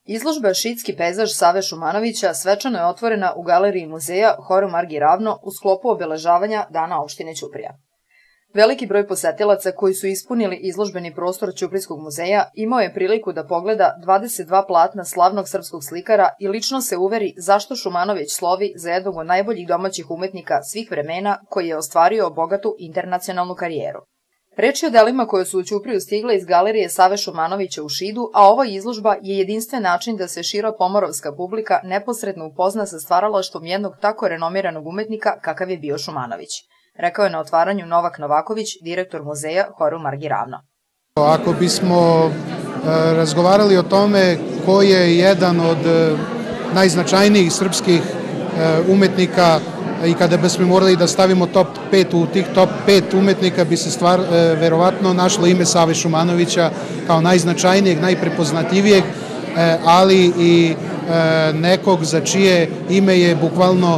Izložba Šidski pejzaž Save Šumanovića svečano je otvorena u galeriji muzeja Horo Margi Ravno u sklopu obeležavanja Dana opštine Ćuprija. Veliki broj posetilaca koji su ispunili izložbeni prostor Ćuprijskog muzeja imao je priliku da pogleda 22 platna slavnog srpskog slikara i lično se uveri zašto Šumanović slovi za jednog od najboljih domaćih umetnika svih vremena koji je ostvario bogatu internacionalnu karijeru. Reč je o delima koje su u Ćupriju stigle iz galerije Save Šumanovića u Šidu, a ova izložba je jedinstven način da se šira pomoravska publika neposredno upozna sa stvaralaštvom jednog tako renomiranog umetnika kakav je bio Šumanović, rekao je na otvaranju Novak Novaković, direktor muzeja Horo Margi Ravno. Ako bismo razgovarali o tome ko je jedan od najznačajnijih srpskih umetnika i kada bismo morali da stavimo top 5 u tih top 5 umetnika bi se verovatno našlo ime Save Šumanovića kao najznačajnijeg, najprepoznatljivijeg, ali i nekog za čije ime je bukvalno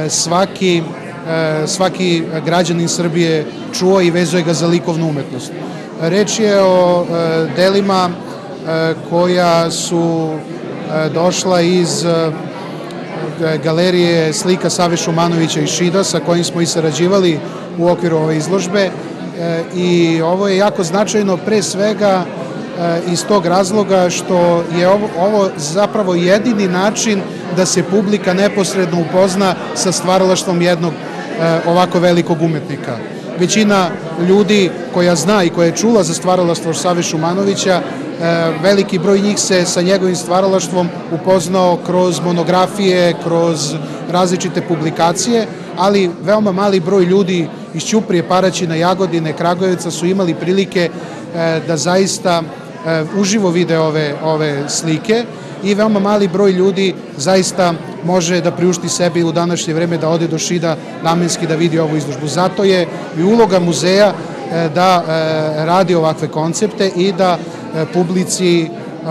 svaki građanin Srbije čuo i vezuje ga za likovnu umetnost. Reč je o delima koja su došla iz galerije slika Save Šumanovića iz Šida sa kojim smo i sarađivali u okviru ove izložbe i ovo je jako značajno pre svega iz tog razloga što je ovo zapravo jedini način da se publika neposredno upozna sa stvaralaštvom jednog ovako velikog umetnika. Većina ljudi koja zna i koja je čula za stvaralaštvo Save Šumanovića, veliki broj njih se sa njegovim stvaralaštvom upoznao kroz monografije, kroz različite publikacije, ali veoma mali broj ljudi iz Ćuprije, Paraćina, Jagodine, Kragujevca su imali prilike da zaista uživo vide ove slike i veoma mali broj ljudi zaista može da priušti sebi u današnje vreme da ode do Šida namenski da vidi ovu izložbu. Zato je i uloga muzeja da radi ovakve koncepte i da publici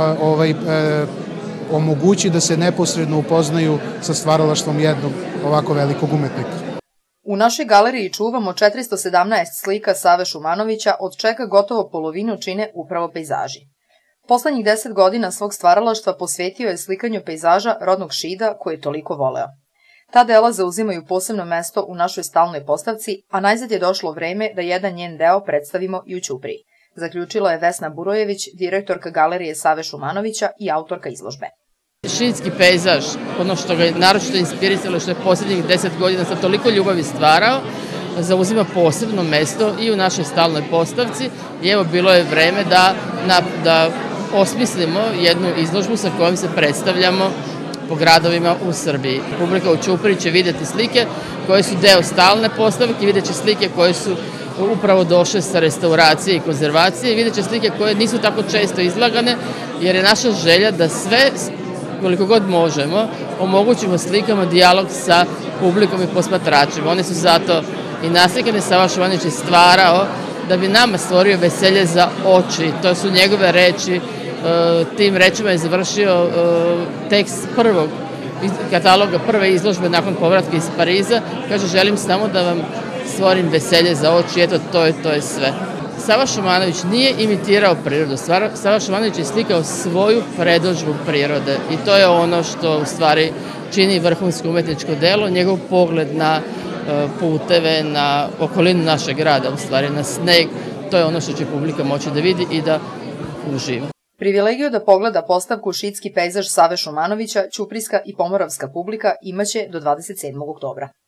omogući da se neposredno upoznaju sa stvaralaštvom jednog ovako velikog umetnika. U našoj galeriji čuvamo 417 slika Save Šumanovića, od čega gotovo polovinu čine upravo pejzaži. Poslednjih 10 godina svog stvaralaštva posvetio je slikanju pejzaža rodnog Šida koje je toliko voleo. Ta dela zauzimaju posebno mesto u našoj stalnoj postavci, a najzad je došlo vreme da jedan njen deo predstavimo i u Ćupriji, zaključila je Vesna Burojević, direktorka galerije Save Šumanovića i autorka izložbe. Šidski pejzaž, ono što ga je naročito inspirisalo, što je poslednjih 10 godina sa toliko ljubavi stvarao, zauzima posebno mesto i u našoj stalnoj postavci i evo bilo je vreme da osmislimo jednu izložbu sa kojom se predstavljamo po gradovima u Srbiji. Publika u Ćupriji će videti slike koje su deo stalne postavke, vidjet će slike koje su upravo došle sa restauracije i konzervacije i vidjet će slike koje nisu tako često izlagane, jer je naša želja da sve, koliko god možemo, omogućimo slikama dijalog sa publikom i posmatračima. One su zato i naslikane. Sava Šumanović je stvarao da bi nama stvorio veselje za oči. To su njegove reči. Tim rečima je završio tekst prvog kataloga, prve izložbe nakon povratka iz Pariza. Kaže, želim samo da vam stvorim veselje za oči. Eto, to je sve. Sava Šumanović nije imitirao prirodu. Sava Šumanović je slikao svoju predodžbu prirode i to je ono što u stvari čini vrhunsko umetničko delo, njegov pogled na puteve, na okolinu našeg grada, u stvari na sneg. To je ono što će publika moći da vidi i da uživa. Privilegiju da pogleda postavku Šidski pejzaž Save Šumanovića, ćuprijska i pomoravska publika imaće do 27. oktobra.